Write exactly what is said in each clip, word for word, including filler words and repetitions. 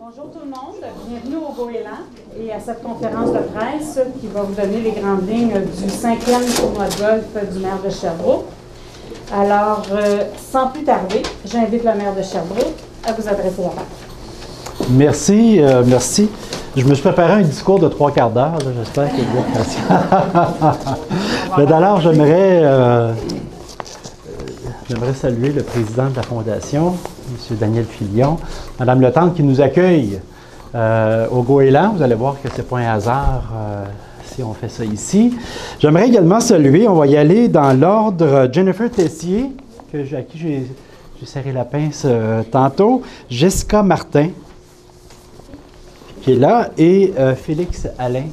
Bonjour tout le monde, bienvenue au Goéland et à cette conférence de presse qui va vous donner les grandes lignes du cinquième tournoi de golf du maire de Sherbrooke. Alors, euh, sans plus tarder, j'invite le maire de Sherbrooke à vous adresser la parole. Merci, euh, merci. Je me suis préparé un discours de trois quarts d'heure, j'espère qu'il est patient. Mais d'abord, j'aimerais euh, j'aimerais saluer le président de la Fondation, M. Daniel Filion, Mme Letendre qui nous accueille euh, au Goéland. Vous allez voir que ce n'est pas un hasard euh, si on fait ça ici. J'aimerais également saluer, on va y aller dans l'ordre, Jennifer Tessier, que, à qui j'ai serré la pince euh, tantôt, Jessica Martin, qui est là, et euh, Félix Alain.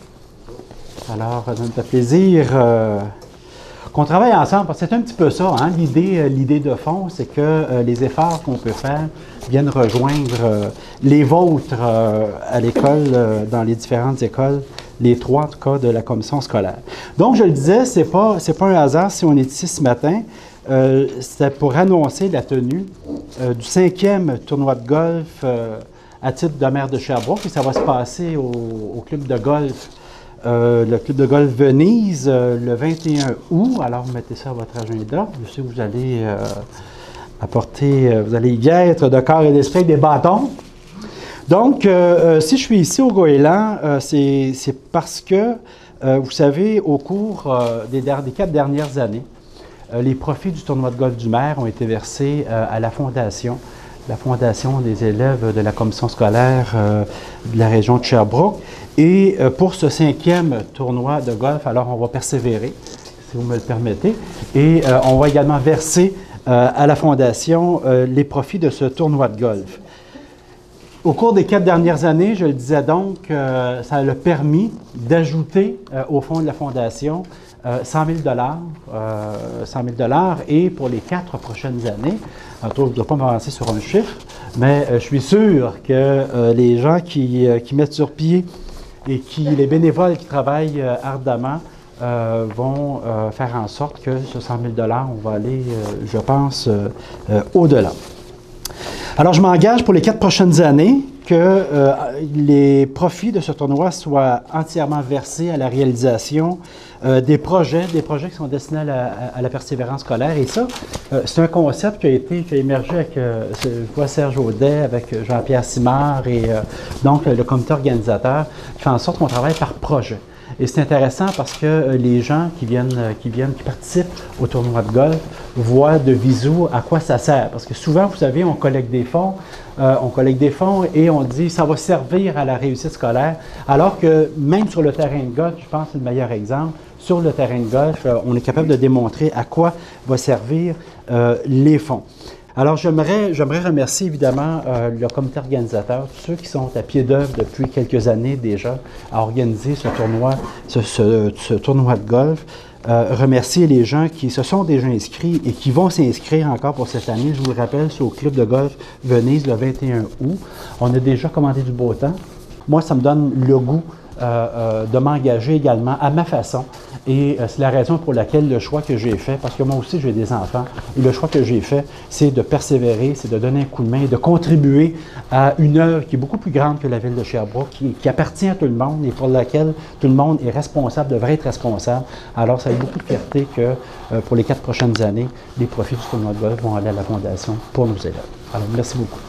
Alors, ça me fait plaisir euh, qu'on travaille ensemble, parce que c'est un petit peu ça, hein, l'idée, euh, l'idée de fond, c'est que euh, les efforts qu'on peut faire viennent rejoindre euh, les vôtres euh, à l'école, euh, dans les différentes écoles, les trois, en tout cas, de la commission scolaire. Donc, je le disais, ce n'est pas, c'est pas un hasard si on est ici ce matin. Euh, C'était pour annoncer la tenue euh, du cinquième tournoi de golf euh, à titre de maire de Sherbrooke, et ça va se passer au, au club de golf, euh, le club de golf Venise, euh, le vingt et un août. Alors, vous mettez ça à votre agenda. Je sais que vous allez euh, apporter, euh, vous allez y être de corps et d'esprit des bâtons. Donc, euh, euh, si je suis ici au Goéland, euh, c'est parce que, euh, vous savez, au cours euh, des, des quatre dernières années, euh, les profits du tournoi de golf du maire ont été versés euh, à la Fondation, la Fondation des élèves de la commission scolaire euh, de la région de Sherbrooke. Et euh, pour ce cinquième tournoi de golf, alors on va persévérer, si vous me le permettez, et euh, on va également verser euh, à la Fondation euh, les profits de ce tournoi de golf. Au cours des quatre dernières années, je le disais donc, euh, ça a permis d'ajouter euh, au fonds de la Fondation euh, cent mille dollars, euh, cent mille dollars, et pour les quatre prochaines années, je ne dois pas m'avancer sur un chiffre, mais euh, je suis sûr que euh, les gens qui, euh, qui mettent sur pied et qui, les bénévoles qui travaillent euh, ardemment euh, vont euh, faire en sorte que ce cent mille dollars, on va aller, euh, je pense, euh, euh, au-delà. Alors, je m'engage pour les quatre prochaines années que euh, les profits de ce tournoi soient entièrement versés à la réalisation euh, des projets, des projets qui sont destinés à la, à la persévérance scolaire. Et ça, euh, c'est un concept qui a été, qui a émergé avec, euh, je vois Serge Audet, avec Jean-Pierre Simard et euh, donc le comité organisateur, qui fait en sorte qu'on travaille par projet. Et c'est intéressant parce que euh, les gens qui viennent, euh, qui viennent, qui participent au tournoi de golf voient de visu à quoi ça sert. Parce que souvent, vous savez, on collecte des fonds, euh, on collecte des fonds et on dit ça va servir à la réussite scolaire. Alors que même sur le terrain de golf, je pense que c'est le meilleur exemple, sur le terrain de golf, euh, on est capable de démontrer à quoi va servir euh, les fonds. Alors, j'aimerais j'aimerais remercier évidemment euh, le comité organisateur, tous ceux qui sont à pied d'œuvre depuis quelques années déjà à organiser ce tournoi, ce, ce, ce tournoi de golf. Euh, remercier les gens qui se sont déjà inscrits et qui vont s'inscrire encore pour cette année. Je vous le rappelle, c'est au club de golf Venise le vingt et un août. On a déjà commandé du beau temps. Moi, ça me donne le goût euh, euh, de m'engager également à ma façon. Et euh, c'est la raison pour laquelle le choix que j'ai fait, parce que moi aussi j'ai des enfants, et le choix que j'ai fait, c'est de persévérer, c'est de donner un coup de main, de contribuer à une œuvre qui est beaucoup plus grande que la ville de Sherbrooke, qui, qui appartient à tout le monde et pour laquelle tout le monde est responsable, devrait être responsable. Alors ça a beaucoup de fierté que euh, pour les quatre prochaines années, les profits du tournoi de golf vont aller à la Fondation pour nos élèves. Alors merci beaucoup.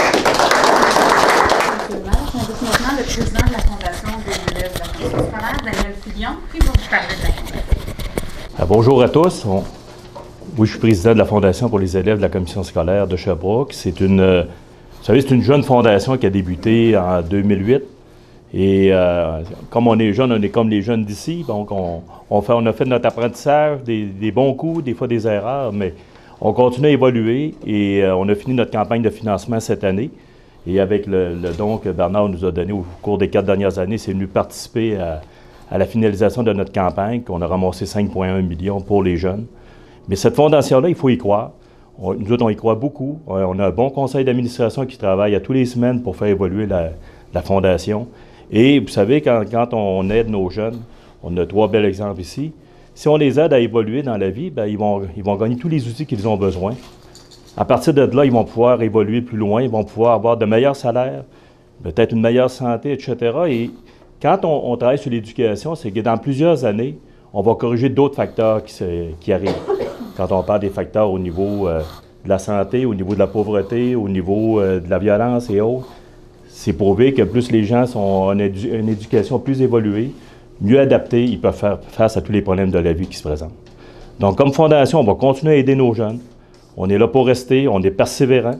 J'invite maintenant le président de la Fondation des élèves de la commission scolaire, Daniel Filion, qui va vous parler de la Fondation. Bonjour à tous. On... Oui, je suis président de la Fondation pour les élèves de la commission scolaire de Sherbrooke. C'est une, euh, vous savez, c'est une jeune fondation qui a débuté en deux mille huit. Et euh, comme on est jeune, on est comme les jeunes d'ici. Donc, on, on, fait, on a fait notre apprentissage, des, des bons coups, des fois des erreurs, mais on continue à évoluer et euh, on a fini notre campagne de financement cette année. Et avec le, le don que Bernard nous a donné au cours des quatre dernières années, c'est venu participer à, à la finalisation de notre campagne, qu'on a ramassé cinq virgule un millions pour les jeunes. Mais cette fondation-là, il faut y croire. On, nous autres, on y croit beaucoup. On a un bon conseil d'administration qui travaille à tous les semaines pour faire évoluer la, la fondation. Et vous savez, quand, quand on aide nos jeunes, on a trois bels exemples ici. Si on les aide à évoluer dans la vie, bien, ils vont, ils vont gagner tous les outils qu'ils ont besoin. À partir de là, ils vont pouvoir évoluer plus loin, ils vont pouvoir avoir de meilleurs salaires, peut-être une meilleure santé, et cetera. Et quand on, on travaille sur l'éducation, c'est que dans plusieurs années, on va corriger d'autres facteurs qui, se, qui arrivent. Quand on parle des facteurs au niveau euh, de la santé, au niveau de la pauvreté, au niveau euh, de la violence et autres, c'est prouvé que plus les gens ont une, édu une éducation plus évoluée, mieux adaptée, ils peuvent faire face à tous les problèmes de la vie qui se présentent. Donc, comme fondation, on va continuer à aider nos jeunes. On est là pour rester, on est persévérant.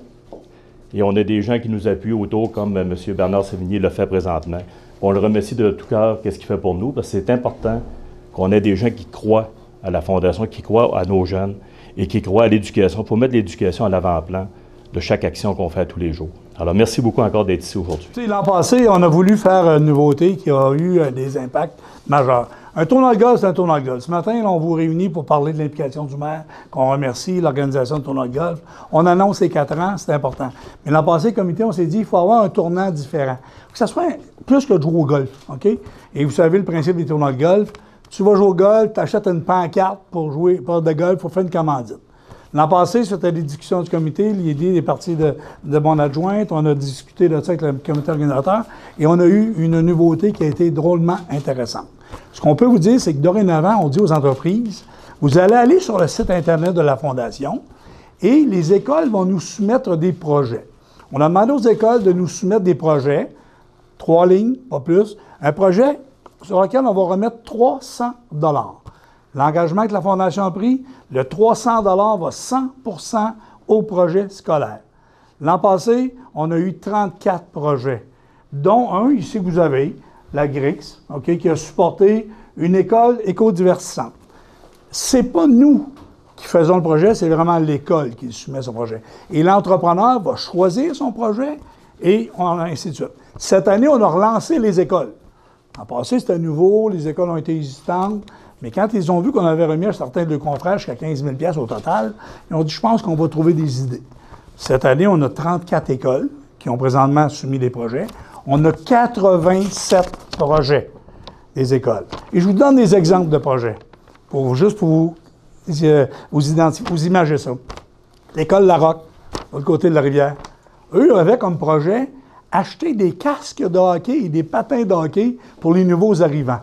Et on a des gens qui nous appuient autour, comme M. Bernard Sévigny le fait présentement. On le remercie de tout cœur, qu'est-ce qu'il fait pour nous, parce que c'est important qu'on ait des gens qui croient à la Fondation, qui croient à nos jeunes et qui croient à l'éducation. Il faut mettre l'éducation à l'avant-plan de chaque action qu'on fait tous les jours. Alors, merci beaucoup encore d'être ici aujourd'hui. L'an passé, on a voulu faire une nouveauté qui a eu des impacts majeurs. Un tournoi de golf, c'est un tournoi de golf. Ce matin, là, on vous réunit pour parler de l'implication du maire, qu'on remercie, l'organisation de tournoi de golf. On annonce les quatre ans, c'est important. Mais l'an passé, le comité, on s'est dit, il faut avoir un tournant différent. Que ça soit plus que de jouer au golf, OK? Et vous savez le principe des tournois de golf. Tu vas jouer au golf, tu achètes une pancarte pour jouer pour de golf, pour faire une commandite. L'an passé, c'était les discussions du comité, l'idée est partie de, de mon adjointe, on a discuté de ça avec le comité organisateur, et on a eu une nouveauté qui a été drôlement intéressante. Ce qu'on peut vous dire, c'est que dorénavant, on dit aux entreprises, vous allez aller sur le site Internet de la Fondation, et les écoles vont nous soumettre des projets. On a demandé aux écoles de nous soumettre des projets, trois lignes, pas plus, un projet sur lequel on va remettre trois cents dollars. L'engagement que la Fondation a pris, le trois cents dollars va cent pour cent au projet scolaire. L'an passé, on a eu trente-quatre projets, dont un ici que vous avez, la G R I X, okay, qui a supporté une école éco-divertissante. Ce n'est pas nous qui faisons le projet, c'est vraiment l'école qui soumet son projet. Et l'entrepreneur va choisir son projet et on, ainsi de suite. Cette année, on a relancé les écoles. L'an passé, c'était nouveau, les écoles ont été hésitantes. Mais quand ils ont vu qu'on avait remis à certains de leurs confrères jusqu'à quinze mille dollars au total, ils ont dit, je pense qu'on va trouver des idées. Cette année, on a trente-quatre écoles qui ont présentement soumis des projets. On a quatre-vingt-sept projets des écoles. Et je vous donne des exemples de projets, pour, juste pour vous, euh, vous identifier, vous imaginez ça. L'école Larocque, de l'autre côté de la rivière, eux avaient comme projet acheter des casques de hockey et des patins de hockey pour les nouveaux arrivants.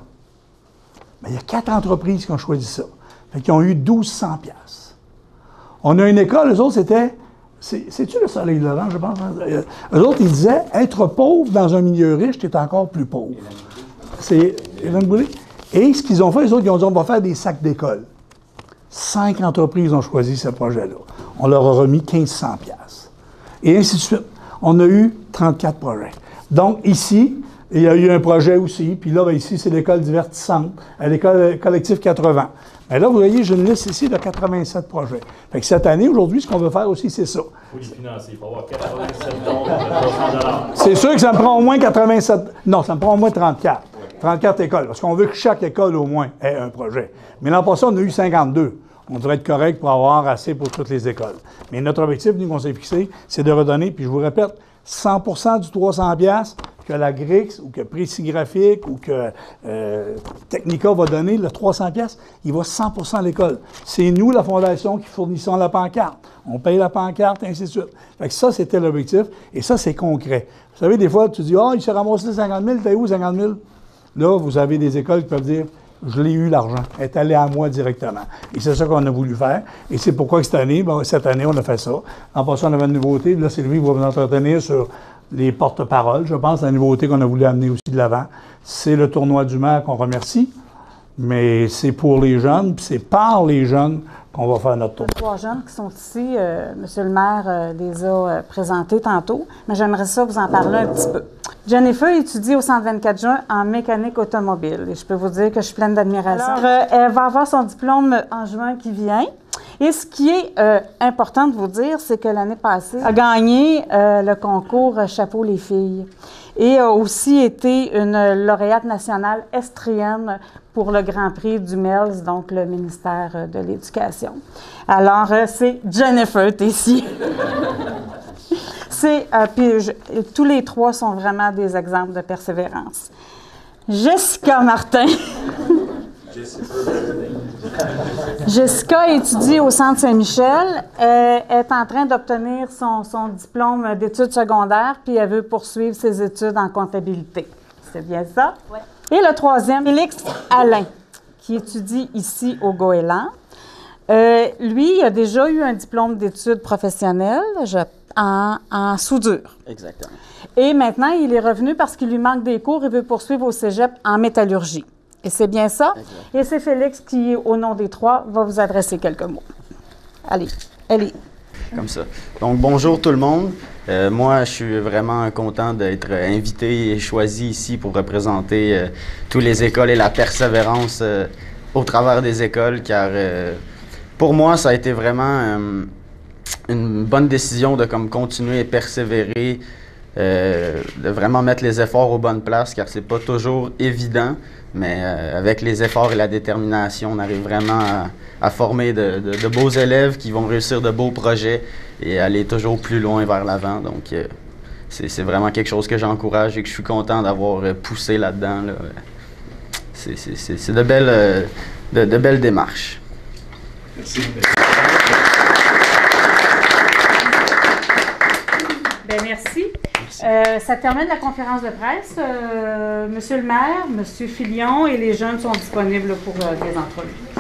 Mais il y a quatre entreprises qui ont choisi ça. Fait qu'ils ont eu douze cents dollars. On a une école, eux autres, c'était... C'est-tu le soleil levant, je pense? Eux autres, ils disaient, être pauvre dans un milieu riche, tu es encore plus pauvre. C'est Hélène Boulay. Et ce qu'ils ont fait, eux autres, ils ont dit, on va faire des sacs d'école. Cinq entreprises ont choisi ce projet-là. On leur a remis mille cinq cents dollars. Et ainsi de suite. On a eu trente-quatre projets. Donc, ici, il y a eu un projet aussi, puis là, bien, ici, c'est l'école divertissante, l'école collective quatre-vingts. Mais là, vous voyez, j'ai une liste ici de quatre-vingt-sept projets. Fait que cette année, aujourd'hui, ce qu'on veut faire aussi, c'est ça. Il faut les financer, il faut avoir quatre-vingt-sept dons de trois cents dollars. C'est sûr que ça me prend au moins quatre-vingt-sept... Non, ça me prend au moins trente-quatre. trente-quatre écoles, parce qu'on veut que chaque école, au moins, ait un projet. Mais l'an passé, on a eu cinquante-deux. On devrait être correct pour avoir assez pour toutes les écoles. Mais notre objectif, nous, qu'on s'est fixé, c'est de redonner, puis je vous répète, cent pour cent du trois cents dollars que la G R I X ou que Précis Graphique ou que euh, Technica va donner, le trois cents dollars, il va cent pour cent à l'école. C'est nous, la Fondation, qui fournissons la pancarte. On paye la pancarte, et ainsi de suite. Fait que ça, c'était l'objectif, et ça, c'est concret. Vous savez, des fois, tu dis « Ah, oh, il s'est ramassé cinquante mille, t'es où cinquante mille? » Là, vous avez des écoles qui peuvent dire « Je l'ai eu, l'argent. Elle est allée à moi directement. » Et c'est ça qu'on a voulu faire. Et c'est pourquoi cette année, ben, cette année, on a fait ça. En passant, on avait une nouveauté. Là, Sylvie va vous entretenir sur les porte-paroles. Je pense la nouveauté qu'on a voulu amener aussi de l'avant. C'est le tournoi du maire qu'on remercie. Mais c'est pour les jeunes, puis c'est par les jeunes qu'on va faire notre tournoi. Trois jeunes qui sont ici, euh, M. le maire euh, les a euh, présentés tantôt, mais j'aimerais ça vous en parler un petit peu. Jennifer étudie au Centre vingt-quatre juin en mécanique automobile et je peux vous dire que je suis pleine d'admiration. Alors, euh, elle va avoir son diplôme en juin qui vient. Et ce qui est euh, important de vous dire, c'est que l'année passée, elle a gagné euh, le concours Chapeau les filles et a aussi été une lauréate nationale estrienne pour le Grand Prix du M E L S, donc le ministère de l'Éducation. Alors, euh, c'est Jennifer Tessier. C'est, euh, puis je, tous les trois sont vraiment des exemples de persévérance. Jessica Martin. Jessica Martin. Jessica étudie au Centre Saint-Michel. Elle est en train d'obtenir son, son diplôme d'études secondaires, puis elle veut poursuivre ses études en comptabilité. C'est bien ça? Oui. Et le troisième, Félix Alain, qui étudie ici au Goéland. Euh, lui, il a déjà eu un diplôme d'études professionnelles je, en, en soudure. Exactement. Et maintenant, il est revenu parce qu'il lui manque des cours et veut poursuivre au cégep en métallurgie. Et c'est bien ça? Exact. Et c'est Félix qui, au nom des trois, va vous adresser quelques mots. Allez, allez. Comme ça. Donc, bonjour tout le monde. Euh, moi, je suis vraiment content d'être invité et choisi ici pour représenter euh, toutes les écoles et la persévérance euh, au travers des écoles, car euh, pour moi, ça a été vraiment euh, une bonne décision de comme, continuer et persévérer, euh, de vraiment mettre les efforts aux bonnes places, car c'est pas toujours évident, mais euh, avec les efforts et la détermination, on arrive vraiment à, à former de, de, de beaux élèves qui vont réussir de beaux projets et aller toujours plus loin vers l'avant. Donc, euh, c'est vraiment quelque chose que j'encourage et que je suis content d'avoir poussé là-dedans. Là. C'est de belles, euh, de, de belles démarches. Merci. Bien, merci. Euh, ça termine la conférence de presse. Euh, Monsieur le maire, Monsieur Filion et les jeunes sont disponibles pour euh, des entrevues.